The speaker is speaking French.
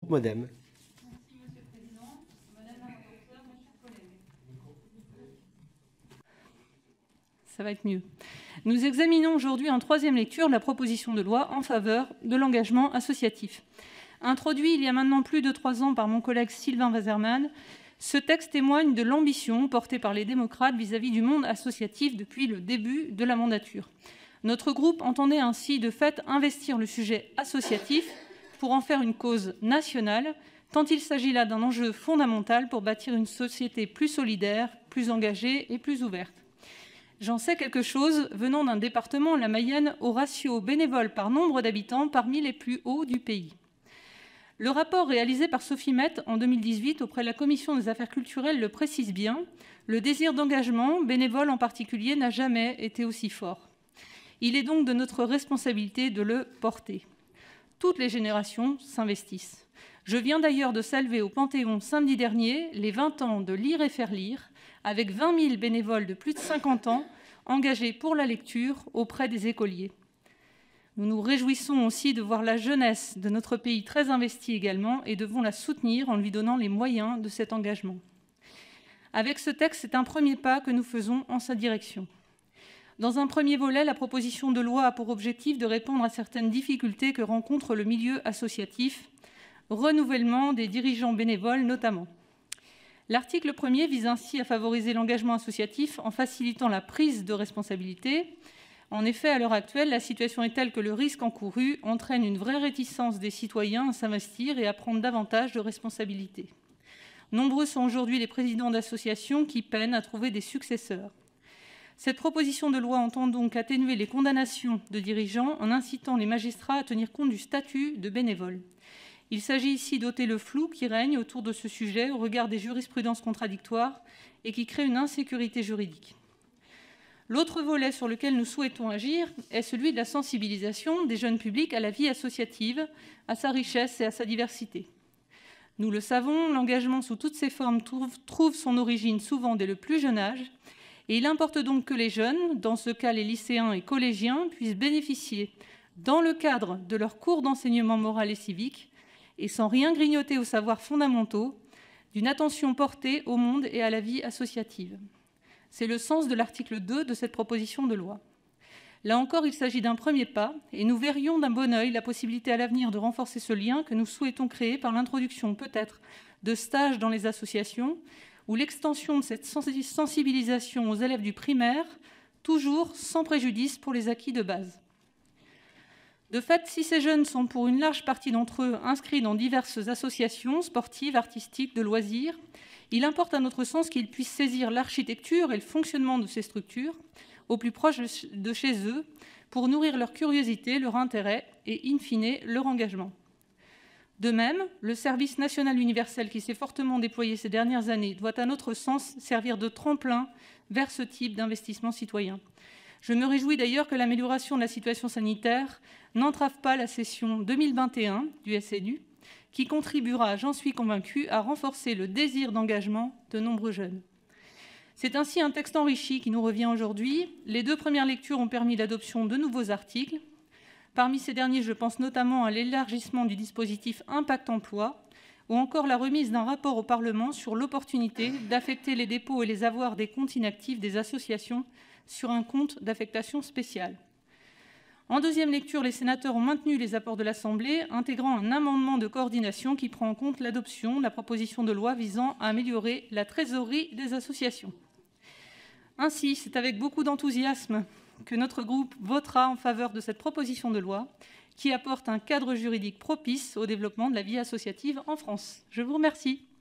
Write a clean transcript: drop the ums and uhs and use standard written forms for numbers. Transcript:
Madame. Merci, Monsieur le Président. Madame la rapporteure, mes chers collègues. Ça va être mieux. Nous examinons aujourd'hui en troisième lecture la proposition de loi en faveur de l'engagement associatif. Introduit il y a maintenant plus de 3 ans par mon collègue Sylvain Waserman, ce texte témoigne de l'ambition portée par les démocrates vis-à-vis du monde associatif depuis le début de la mandature. Notre groupe entendait ainsi de fait investir le sujet associatif pour en faire une cause nationale, tant il s'agit là d'un enjeu fondamental pour bâtir une société plus solidaire, plus engagée et plus ouverte. J'en sais quelque chose venant d'un département, la Mayenne, au ratio bénévole par nombre d'habitants parmi les plus hauts du pays. Le rapport réalisé par Sophie Mette en 2018 auprès de la Commission des affaires culturelles le précise bien, le désir d'engagement, bénévole en particulier, n'a jamais été aussi fort. Il est donc de notre responsabilité de le porter. Toutes les générations s'investissent. Je viens d'ailleurs de saluer au Panthéon samedi dernier les 20 ans de Lire et faire lire, avec 20 000 bénévoles de plus de 50 ans engagés pour la lecture auprès des écoliers. Nous nous réjouissons aussi de voir la jeunesse de notre pays très investie également et devons la soutenir en lui donnant les moyens de cet engagement. Avec ce texte, c'est un premier pas que nous faisons en sa direction. Dans un premier volet, la proposition de loi a pour objectif de répondre à certaines difficultés que rencontre le milieu associatif, renouvellement des dirigeants bénévoles notamment. L'article 1er vise ainsi à favoriser l'engagement associatif en facilitant la prise de responsabilité. En effet, à l'heure actuelle, la situation est telle que le risque encouru entraîne une vraie réticence des citoyens à s'investir et à prendre davantage de responsabilités. Nombreux sont aujourd'hui les présidents d'associations qui peinent à trouver des successeurs. Cette proposition de loi entend donc atténuer les condamnations de dirigeants en incitant les magistrats à tenir compte du statut de bénévole. Il s'agit ici d'ôter le flou qui règne autour de ce sujet au regard des jurisprudences contradictoires et qui crée une insécurité juridique. L'autre volet sur lequel nous souhaitons agir est celui de la sensibilisation des jeunes publics à la vie associative, à sa richesse et à sa diversité. Nous le savons, l'engagement sous toutes ses formes trouve son origine souvent dès le plus jeune âge, et il importe donc que les jeunes, dans ce cas les lycéens et collégiens, puissent bénéficier, dans le cadre de leurs cours d'enseignement moral et civique, et sans rien grignoter aux savoirs fondamentaux, d'une attention portée au monde et à la vie associative. C'est le sens de l'article 2 de cette proposition de loi. Là encore, il s'agit d'un premier pas, et nous verrions d'un bon œil la possibilité à l'avenir de renforcer ce lien que nous souhaitons créer par l'introduction peut-être de stages dans les associations ou l'extension de cette sensibilisation aux élèves du primaire, toujours sans préjudice pour les acquis de base. De fait, si ces jeunes sont pour une large partie d'entre eux inscrits dans diverses associations sportives, artistiques, de loisirs, il importe à notre sens qu'ils puissent saisir l'architecture et le fonctionnement de ces structures au plus proche de chez eux pour nourrir leur curiosité, leur intérêt et, in fine, leur engagement. De même, le service national universel qui s'est fortement déployé ces dernières années doit, à notre sens, servir de tremplin vers ce type d'investissement citoyen. Je me réjouis d'ailleurs que l'amélioration de la situation sanitaire n'entrave pas la session 2021 du SNU, qui contribuera, j'en suis convaincue, à renforcer le désir d'engagement de nombreux jeunes. C'est ainsi un texte enrichi qui nous revient aujourd'hui. Les 2 premières lectures ont permis l'adoption de nouveaux articles. Parmi ces derniers, je pense notamment à l'élargissement du dispositif Impact Emploi ou encore la remise d'un rapport au Parlement sur l'opportunité d'affecter les dépôts et les avoirs des comptes inactifs des associations sur un compte d'affectation spéciale. En deuxième lecture, les sénateurs ont maintenu les apports de l'Assemblée, intégrant un amendement de coordination qui prend en compte l'adoption de la proposition de loi visant à améliorer la trésorerie des associations. Ainsi, c'est avec beaucoup d'enthousiasme que notre groupe votera en faveur de cette proposition de loi qui apporte un cadre juridique propice au développement de la vie associative en France. Je vous remercie.